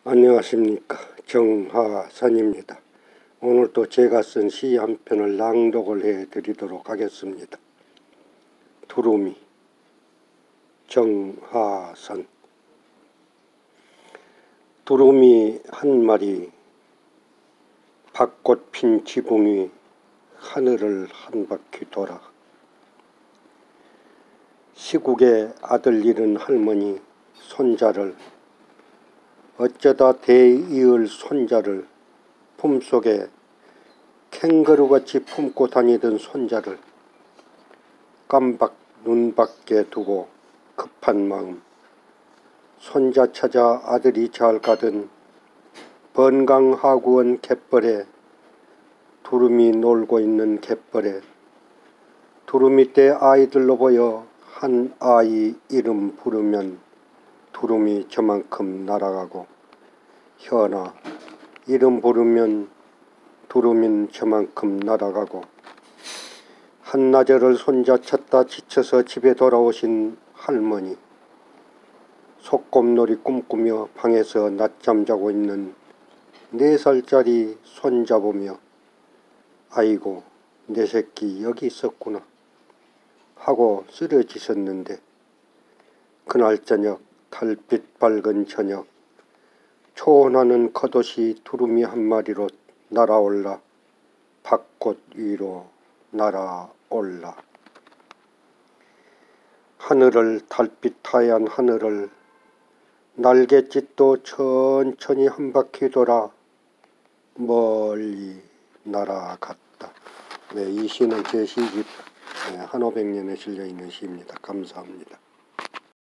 안녕하십니까. 정하산입니다. 오늘도 제가 쓴 시 한 편을 낭독을 해드리도록 하겠습니다. 두루미, 정하산. 두루미 한 마리 벚꽃 핀 지붕 위 하늘을 한 바퀴 돌아 시국의 아들 잃은 할머니 손자를 어쩌다 대이을 손자를 품속에 캥거루같이 품고 다니던 손자를 깜박 눈밖에 두고 급한 마음 손자 찾아 아들이 잘 가던 번강하구원 갯벌에 두루미 놀고 있는 갯벌에 두루미 때 아이들로 보여 한 아이 이름 부르면 두루미 저만큼 날아가고 현아 이름 부르면 두루민 저만큼 날아가고 한나절을 손자 찾다 지쳐서 집에 돌아오신 할머니 소꿉놀이 꿈꾸며 방에서 낮잠 자고 있는 4살짜리 손자 보며 아이고 내 새끼 여기 있었구나 하고 쓰러지셨는데 그날 저녁 달빛 밝은 저녁 초원하는 겉옷이 두루미 한 마리로 날아올라 벚꽃 위로 날아올라 하늘을 달빛 하얀 하늘을 날갯짓도 천천히 한 바퀴 돌아 멀리 날아갔다. 네, 이 시는 제 시집 한오백년에 실려있는 시입니다. 감사합니다.